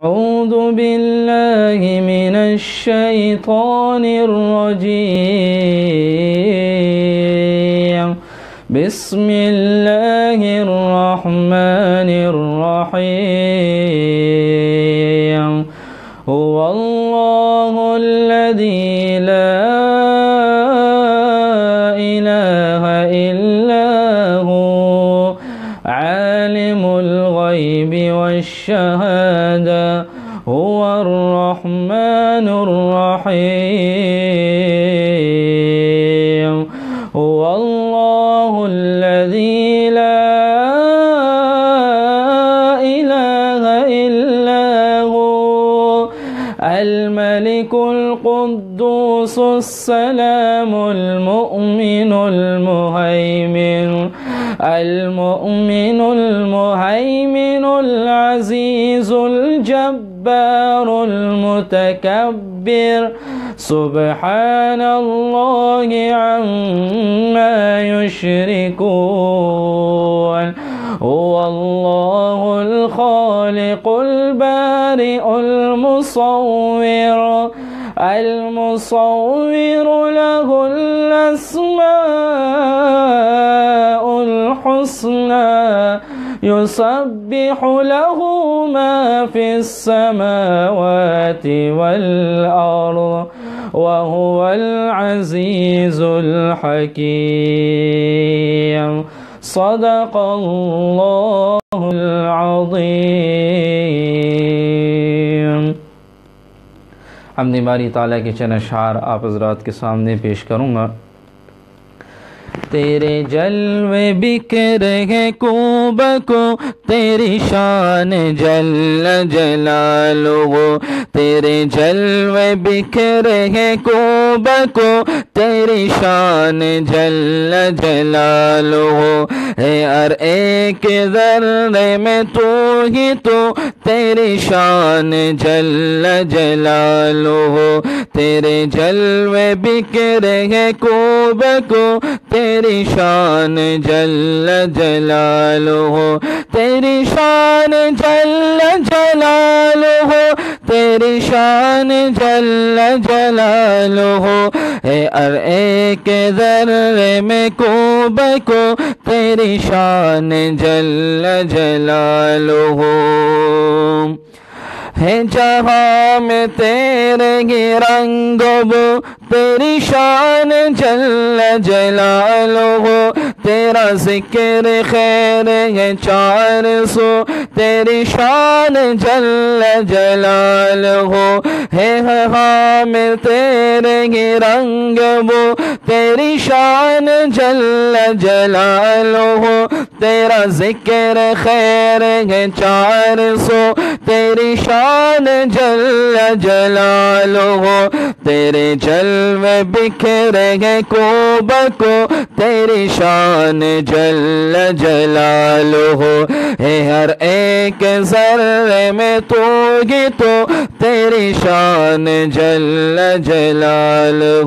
أعوذ بالله من الشيطان الرجيم. بسم الله الرحمن الرحيم. هو الله الذي لا إله إلا هو عالم الغيب والشهادة هو الرحمن الرحيم. هو الله الذي لا إله إلا هو الملك القدوس السلام المؤمن المهيمن العزيز الجبار المتكبر سبحان الله عما يشركون. هو الله الخالق البارئ المصور له الأسماء الحسنى يسبح له ما في السماوات والأرض وهو العزيز الحكيم. صدق الله العظيم. حمد باری تعالیٰ کے چند اشعار آپ حضرات کے سامنے پیش کروں گا. تیرے جلوے بکھر ہے کو بکو تیری شان جل جلالہ. تیرے جلوے بکھر ہے کو بکو تیری شان جل جلالہ. ہے ہر ایک ذرے میں تو ہی تو تیری شان جل جلالہ. تیرے جلوے بکھر ہے کو بکو تیری شان جل جلالہ. تیری شان جل جلالہ. تیری شان جل جلالہ. ہے ہر ایک ذرے میں کو بکو تیری شان جل جلالہ. ہے جہاں میں تیرے ہی رنگ بو تیری شان جل جلالہ. تیرا ذکر خیر ہے 400 تیری شان جل جلالہ. ہے ہاں میں تیرے ہی رنگ بو تیری شان جل جلالہ. تیرا ذکر خیر ہے 400 تیری شان جل جلالہ. تیرے جلوے بکھرے ہیں کو بکو تیری شان جل جلالہ. ہے ہر ایک ذرے میں تو ہی تو تیری شان جل جلالہ.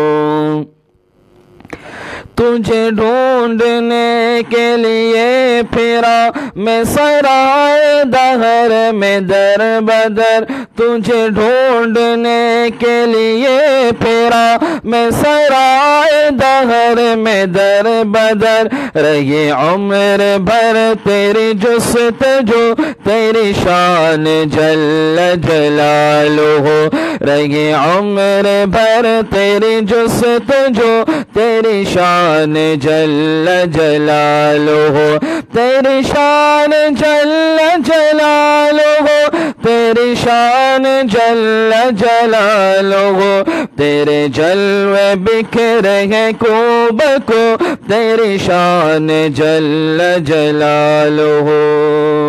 تجھے ڈھونڈنے کے لیے پھرا میں سرائے دہر میں در بدر. تجھے ڈھونڈنے کے لیے پھرا میں سرائے دہر میں در بدر. رہی عمر بھر تیری جستجو تیری شان جل جلالہ. رہی عمر بھر تیری جستجو تیری شان جل جلالہ. تیری شان جل جلالہ. تیری شان جل جلالہ. تیرے جلوے بکھرے ہیں کو بکو تیری شان جل جلالہ.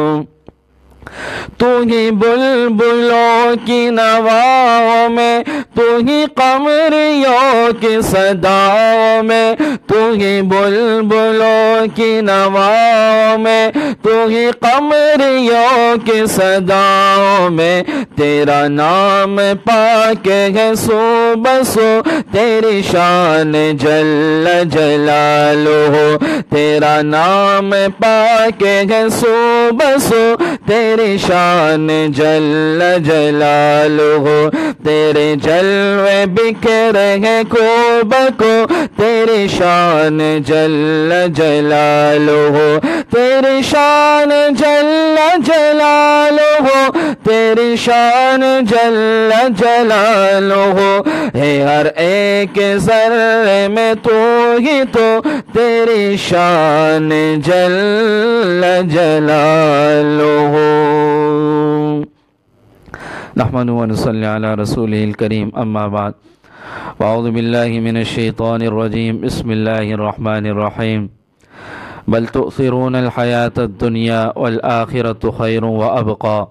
تو ہی بلبلوں کی نواؤں میں تو ہی قمریوں کی صداؤں میں، تو ہی بلبلوں کی نواؤں میں، تو ہی قمریوں کی صداؤں میں، تیرا نام پاک ہے سو بسو، تیری شان جل جلالہ، تیرا نام پاک ہے سو بسو، تیری شان جل جلالہ، تیرے جلوے بکھرے ہیں کو بکو، تیری شان جل جلالہ، تیری شان جل جلالہ، تیری شان جل جلالہ، ہے ہر ایک ذرے میں تو ہی تو، تیری شان جل جلالہ۔ نحمده ونصلي على رسوله الكريم، أما بعد، وأعوذ بالله من الشيطان الرجيم، بسم الله الرحمن الرحيم، بل تؤثرون الحياة الدنيا والآخرة خير وأبقى،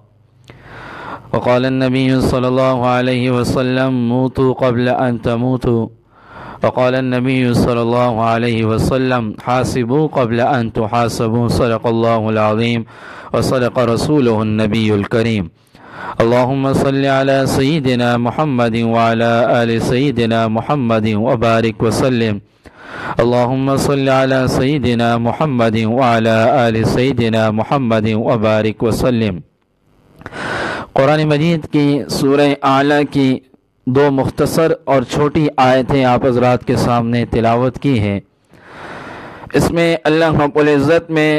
وقال النبي صلى الله عليه وسلم موتوا قبل أن تموتوا، وقال النبي صلى الله عليه وسلم حاسبوا قبل أن تحاسبوا، صدق الله العظيم وصدق رسوله النبي الكريم۔ اللهم صل على سيدنا محمد وعلى آل سيدنا محمد وبارك وسلم، اللهم صل على سيدنا محمد وعلى آل سيدنا محمد وبارك وسلم۔ قرآن مجید کی سورہ اعلیٰ کی دو مختصر اور چھوٹی آیتیں آپ حضرات کے سامنے تلاوت کی ہیں۔ اس میں اللہ رب العزت میں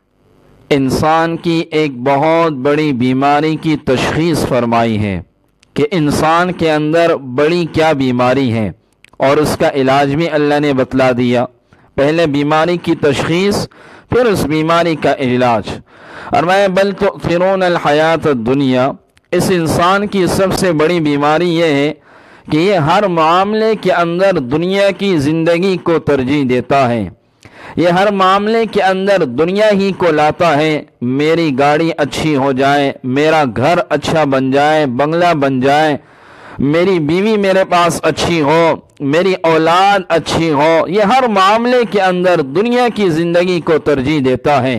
انسان کی ایک بہت بڑی بیماری کی تشخیص فرمائی ہے کہ انسان کے اندر بڑی کیا بیماری ہے، اور اس کا علاج بھی اللہ نے بتلا دیا۔ پہلے بیماری کی تشخیص، پھر اس بیماری کا علاج۔ اور میں بل تؤثرون الحیات الدنیا، اس انسان کی سب سے بڑی بیماری یہ ہے کہ یہ ہر معاملے کے اندر دنیا کی زندگی کو ترجیح دیتا ہے، یہ ہر معاملے کے اندر دنیا ہی کو لاتا ہے۔ میری گاڑی اچھی ہو جائے، میرا گھر اچھا بن جائے، بنگلہ بن جائے، میری بیوی میرے پاس اچھی ہو، میری اولاد اچھی ہو، یہ ہر معاملے کے اندر دنیا کی زندگی کو ترجیح دیتا ہے۔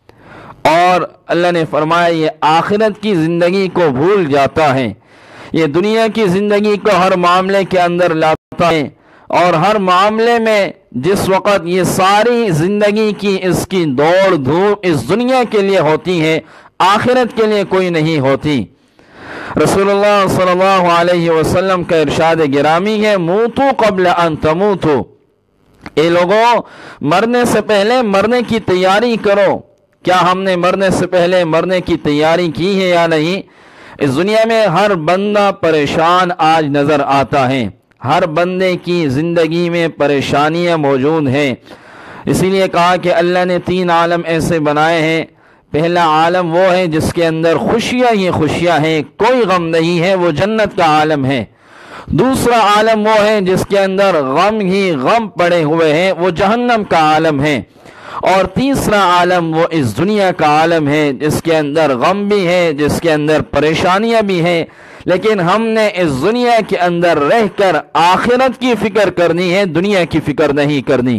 اور اللہ نے فرمایا یہ آخرت کی زندگی کو بھول جاتا ہے، یہ دنیا کی زندگی کو ہر معاملے کے اندر لاتا ہے، اور ہر معاملے میں جس وقت یہ ساری زندگی کی اس کی دوڑ دھوپ اس دنیا کے لیے ہوتی ہے، آخرت کے لیے کوئی نہیں ہوتی۔ رسول اللہ صلی اللہ علیہ وسلم کا ارشاد گرامی ہے، موتو قبل ان تموتو، اے لوگوں مرنے سے پہلے مرنے کی تیاری کرو۔ کیا ہم نے مرنے سے پہلے مرنے کی تیاری کی ہے یا نہیں؟ اس دنیا میں ہر بندہ پریشان آج نظر آتا ہے، ہر بندے کی زندگی میں پریشانیاں موجود ہیں۔ اسی لیے کہا کہ اللہ نے 3 عالم ایسے بنائے ہیں۔ پہلا عالم وہ ہے جس کے اندر خوشیاں ہی خوشیاں ہیں، کوئی غم نہیں ہے، وہ جنت کا عالم ہے۔ دوسرا عالم وہ ہے جس کے اندر غم ہی غم پڑے ہوئے ہیں، وہ جہنم کا عالم ہے۔ اور تیسرا عالم وہ اس دنیا کا عالم ہے جس کے اندر غم بھی ہے، جس کے اندر پریشانیاں بھی ہیں، لیکن ہم نے اس دنیا کے اندر رہ کر آخرت کی فکر کرنی ہے، دنیا کی فکر نہیں کرنی۔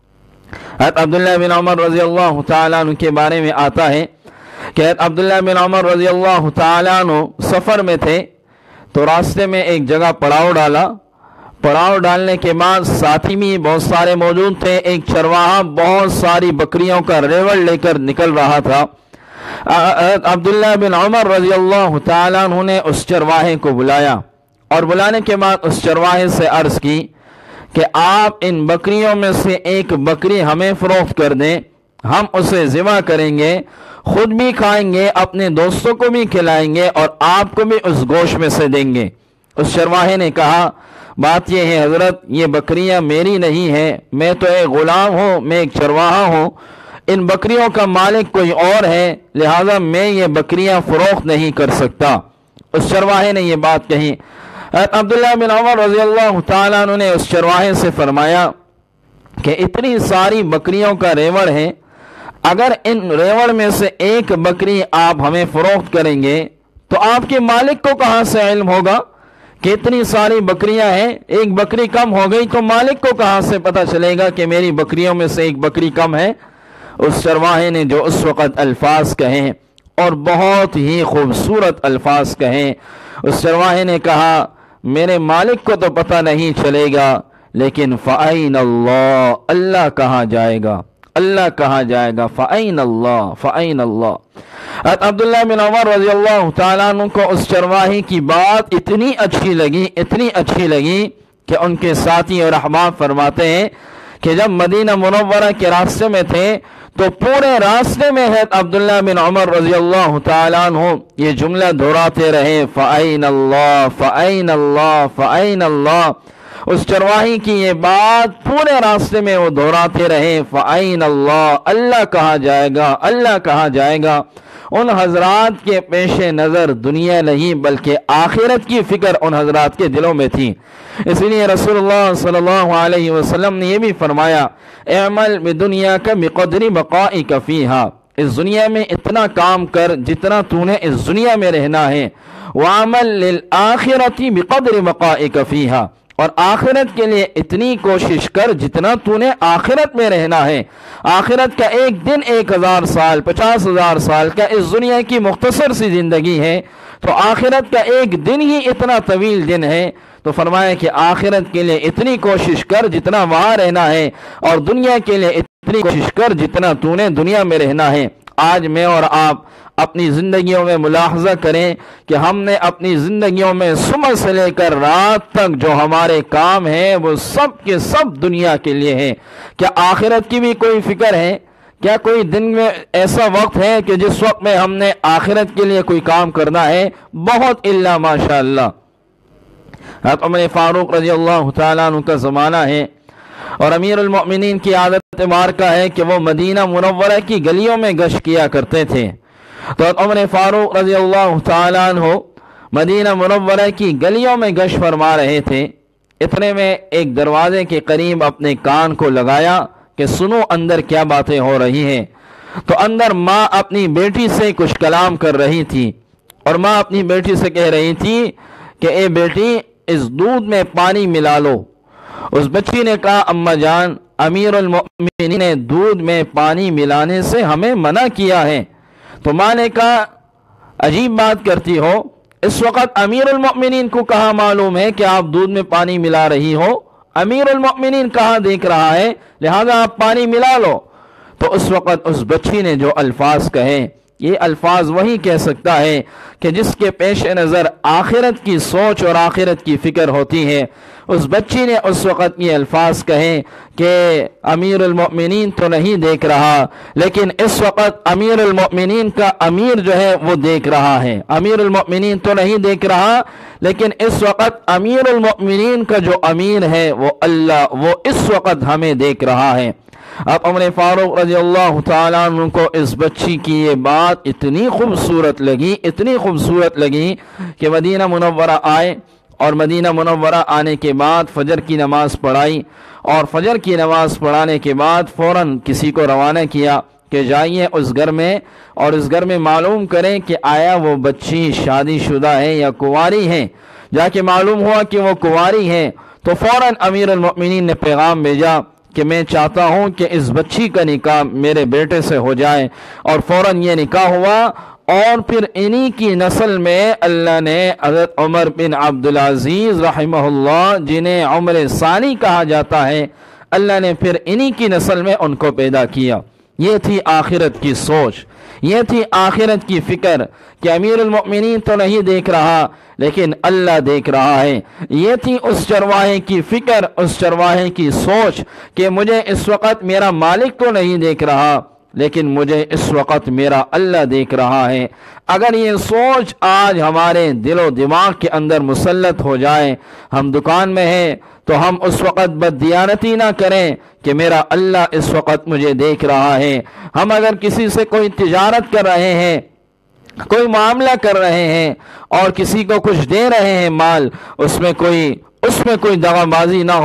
حضرت عبداللہ بن عمر رضی اللہ تعالیٰ عنہ کے بارے میں آتا ہے کہ حضرت عبداللہ بن عمر رضی اللہ تعالیٰ عنہ سفر میں تھے، تو راستے میں ایک جگہ پڑاؤ ڈالا۔ پڑاؤ ڈالنے کے بعد ساتھی بھی بہت سارے موجود تھے۔ ایک چرواہا بہت ساری بکریوں کا ریوڑ لے کر نکل رہا تھا۔ عبداللہ بن عمر رضی اللہ تعالیٰ عنہ نے اس چرواہے کو بلایا، اور بلانے کے بعد اس چرواہے سے عرض کی کہ آپ ان بکریوں میں سے ایک بکری ہمیں فروخت کر دیں، ہم اسے ذبح کریں گے، خود بھی کھائیں گے، اپنے دوستوں کو بھی کھلائیں گے، اور آپ کو بھی اس گوشت میں سے دیں گے۔ اس چرواہے نے کہا بات یہ ہے حضرت، یہ بکریاں میری نہیں ہیں، میں تو ایک غلام ہوں، میں ایک چرواہا ہوں، ان بکریوں کا مالک کوئی اور ہے، لہذا میں یہ بکریاں فروخت نہیں کر سکتا۔ اس چرواہے نے یہ بات کہی۔ عبداللہ بن عمر رضی اللہ تعالیٰ عنہ نے اس چرواہے سے فرمایا کہ اتنی ساری بکریوں کا ریوڑ ہے، اگر ان ریوڑ میں سے ایک بکری آپ ہمیں فروخت کریں گے تو آپ کے مالک کو کہاں سے علم ہوگا کہ اتنی ساری بکریاں ہیں، ایک بکری کم ہو گئی تو مالک کو کہاں سے پتہ چلے گا کہ میری بکریوں میں سے ایک بکری کم ہے؟ اس چرواہے نے جو اس وقت الفاظ کہیں اور بہت ہی خوبصورت الفاظ کہیں، اس چرواہے نے کہا میرے مالک کو تو پتہ نہیں چلے گا، لیکن فَأَيْنَ اللَّهُ، اللہ کہاں جائے گا، اللہ کہاں جائے گا، فَأَيْنَ اللَّهُ فَأَيْنَ اللَّهُ۔ حضرت عبداللہ بن عمر رضی اللہ تعالیٰ عنہ کو اس چرواہے کی بات اتنی اچھی لگی کہ ان کے ساتھی اور احباب فرماتے ہیں کہ جب مدینہ منورہ کے راستے میں تھے تو پورے راستے میں حضرت عبداللہ بن عمر رضی اللہ تعالیٰ عنہ یہ جملہ دہراتے رہے، فَأَيْنَ اللَّهُ فَأَيْنَ اللَّهُ فَأَيْنَ اللَّهُ۔ اس چرواہی کی یہ بات پورے راستے میں وہ دہراتے رہے، فَأَيْنَ اللَّهُ، اللہ کہاں جائے گا، اللہ کہاں جائے گا۔ ان حضرات کے پیش نظر دنیا نہیں بلکہ آخرت کی فکر ان حضرات کے دلوں میں تھی۔ اس لیے رسول اللہ صلی اللہ علیہ وسلم نے یہ بھی فرمایا، اعمل بدنیاک بقدر بقائک فیہا، اس دنیا میں اتنا کام کر جتنا تو نے اس دنیا میں رہنا ہے، وعمل للآخرۃ بقدر بقائک فیہا، اور آخرت کے لیے اتنی کوشش کر جتنا تو نے آخرت میں رہنا ہے۔ آخرت کا ایک دن 1000 سال، 50,000 سال کا اس دنیا کی مختصر سی زندگی ہے، تو آخرت کا ایک دن ہی اتنا طویل دن ہے۔ تو فرمایا کہ آخرت کے لیے اتنی کوشش کر جتنا وہاں رہنا ہے، اور دنیا کے لیے اتنی کوشش کر جتنا تو نے دنیا میں رہنا ہے۔ آج میں اور آپ اپنی زندگیوں میں ملاحظہ کریں کہ ہم نے اپنی زندگیوں میں صبح سے لے کر رات تک جو ہمارے کام ہیں وہ سب کے سب دنیا کے لیے ہیں۔ کیا آخرت کی بھی کوئی فکر ہے؟ کیا کوئی دن میں ایسا وقت ہے کہ جس وقت میں ہم نے آخرت کے لیے کوئی کام کرنا ہے؟ بہت الا ماشاء اللہ۔ حضرت عمر فاروق رضی اللہ تعالیٰ عنہ کا زمانہ ہے، اور امیر المؤمنین کی عادت مبارکہ ہے کہ وہ مدینہ منورہ کی گلیوں میں گشت کیا کرتے تھے۔ تو عمر فاروق رضی اللہ تعالیٰ عنہ مدینہ منورہ کی گلیوں میں گشت فرما رہے تھے، اتنے میں ایک دروازے کے قریب اپنے کان کو لگایا کہ سنو اندر کیا باتیں ہو رہی ہیں۔ تو اندر ماں اپنی بیٹی سے کچھ کلام کر رہی تھی، اور ماں اپنی بیٹی سے کہہ رہی تھی کہ اے بیٹی اس دودھ میں پانی ملا لو۔ اس بچی نے کہا اماں جان، امیر المؤمنین نے دودھ میں پانی ملانے سے ہمیں منع کیا ہے۔ تو ماں نے کہا عجیب بات کرتی ہو، اس وقت امیر المؤمنین کو کہاں معلوم ہے کہ آپ دودھ میں پانی ملا رہی ہو؟ امیر المؤمنین کہاں دیکھ رہا ہے؟ لہذا آپ پانی ملا لو۔ تو اس وقت اس بچی نے جو الفاظ کہے، یہ الفاظ وہی کہہ سکتا ہے کہ جس کے پیش نظر آخرت کی سوچ اور آخرت کی فکر ہوتی ہے۔ اس بچی نے اس وقت یہ الفاظ کہیں کہ امیر المؤمنین تو نہیں دیکھ رہا، لیکن اس وقت امیر المؤمنین کا امیر جو ہے وہ دیکھ رہا ہے۔ امیر المؤمنین تو نہیں دیکھ رہا، لیکن اس وقت امیر المؤمنین کا جو امیر ہے وہ اللہ، وہ اس وقت ہمیں دیکھ رہا ہے۔ اب عمر فاروق رضی اللہ تعالیٰ عنہ کو اس بچی کی یہ بات اتنی خوبصورت لگی کہ مدینہ منورہ آئے، اور مدینہ منورہ آنے کے بعد فجر کی نماز پڑھائی، اور فجر کی نماز پڑھانے کے بعد فوراً کسی کو روانہ کیا کہ جائیے اس گھر میں، اور اس گھر میں معلوم کریں کہ آیا وہ بچی شادی شدہ ہے یا کنواری ہے۔ جا کے معلوم ہوا کہ وہ کنواری ہے، تو فوراً امیر المؤمنین نے پیغام بھیجا کہ میں چاہتا ہوں کہ اس بچی کا نکاح میرے بیٹے سے ہو جائے، اور فوراً یہ نکاح ہوا۔ اور پھر انہی کی نسل میں اللہ نے حضرت عمر بن عبدالعزیز رحمہ اللہ، جنہیں عمر ثانی کہا جاتا ہے، اللہ نے پھر انہی کی نسل میں ان کو پیدا کیا۔ یہ تھی آخرت کی سوچ، یہ تھی آخرت کی فکر کہ امیر المؤمنین تو نہیں دیکھ رہا لیکن اللہ دیکھ رہا ہے۔ یہ تھی اس چرواہے کی فکر، اس چرواہے کی سوچ کہ مجھے اس وقت میرا مالک تو نہیں دیکھ رہا لیکن مجھے اس وقت میرا اللہ دیکھ رہا ہے۔ اگر یہ سوچ آج ہمارے دل و دماغ کے اندر مسلط ہو جائے، ہم دکان میں ہیں تو ہم اس وقت بددیانتی نہ کریں کہ میرا اللہ اس وقت مجھے دیکھ رہا ہے۔ ہم اگر کسی سے کوئی تجارت کر رہے ہیں، کوئی معاملہ کر رہے ہیں اور کسی کو کچھ دے رہے ہیں مال، اس میں کوئی دغا بازی نہ ہو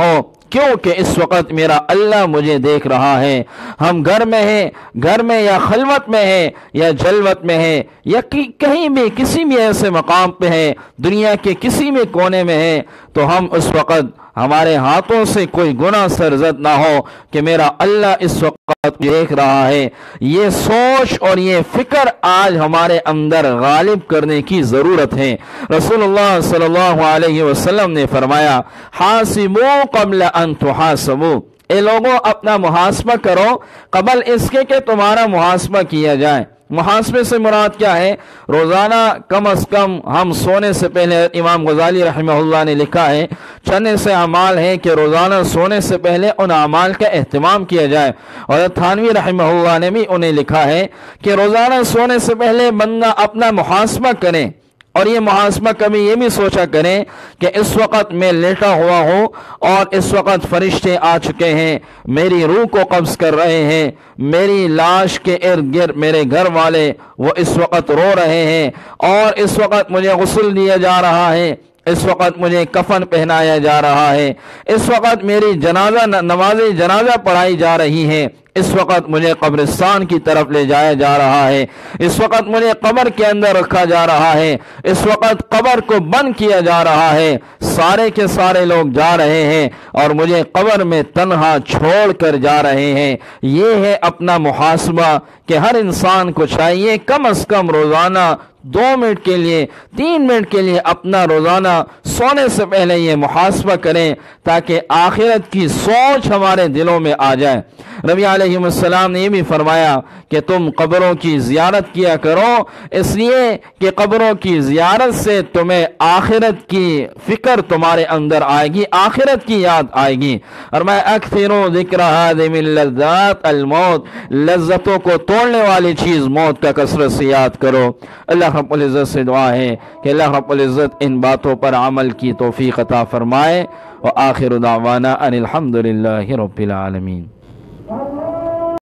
کیونکہ اس وقت میرا اللہ مجھے دیکھ رہا ہے۔ ہم گھر میں ہیں، گھر میں یا خلوت میں ہیں یا جلوت میں ہیں یا کہیں بھی کسی بھی ایسے مقام پہ ہیں، دنیا کے کسی بھی کونے میں ہیں، تو ہم اس وقت ہمارے ہاتھوں سے کوئی گناہ سرزد نہ ہو کہ میرا اللہ اس وقت دیکھ رہا ہے۔ یہ سوچ اور یہ فکر آج ہمارے اندر غالب کرنے کی ضرورت ہے۔ رسول اللہ صلی اللہ علیہ وسلم نے فرمایا، حاسبوا قبل ان تحاسبوا، اے لوگوں اپنا محاسبہ کرو قبل اس کے کہ تمہارا محاسبہ کیا جائے۔ محاسبے سے مراد کیا ہے؟ روزانہ کم از کم ہم سونے سے پہلے، امام غزالی رحمہ اللہ نے لکھا ہے چند ایسے اعمال ہیں کہ روزانہ سونے سے پہلے ان اعمال کا اہتمام کیا جائے، اور تھانوی رحمہ اللہ نے بھی انہیں لکھا ہے کہ روزانہ سونے سے پہلے بندہ اپنا محاسبہ کرے، اور یہ محاسبہ کبھی یہ بھی سوچا کریں کہ اس وقت میں لیٹا ہوا ہوں اور اس وقت فرشتے آ چکے ہیں، میری روح کو قبض کر رہے ہیں، میری لاش کے ارد گرد میرے گھر والے وہ اس وقت رو رہے ہیں، اور اس وقت مجھے غسل دیا جا رہا ہے، اس وقت مجھے کفن پہنایا جا رہا ہے، اس وقت میری نماز جنازہ پڑھائی جا رہی ہے، اس وقت مجھے قبرستان کی طرف لے جایا جا رہا ہے، اس وقت مجھے قبر کے اندر رکھا جا رہا ہے، اس وقت قبر کو بند کیا جا رہا ہے، سارے کے سارے لوگ جا رہے ہیں اور مجھے قبر میں تنہا چھوڑ کر جا رہے ہیں۔ یہ ہے اپنا محاسبہ کہ ہر انسان کو چاہیے کم از کم روزانہ 2 منٹ کے لیے 3 منٹ کے لیے اپنا روزانہ سونے سے پہلے یہ محاسبہ کریں تاکہ آخرت کی سوچ ہمارے دلوں میں آ جائے۔ نبی علیہ السلام نے یہ بھی فرمایا کہ تم قبروں کی زیارت کیا کرو، اس لیے کہ قبروں کی زیارت سے تمہیں آخرت کی فکر تمہارے اندر آئے گی، آخرت کی یاد آئے گی۔ اور میں اکثروں ذکر ہادم اللذات الموت، لذتوں کو توڑنے والی چیز موت کا کثرت سے یاد کرو۔ اللہ رب العزت سے دعا ہے کہ اللہ رب العزت ان باتوں پر عمل کی توفیق عطا فرمائے، وآخر دعوانا ان الحمدللہ رب العالمین۔